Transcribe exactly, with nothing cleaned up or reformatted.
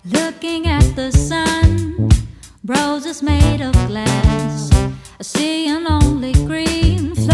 Looking at the sun, roses made of glass, seeing only green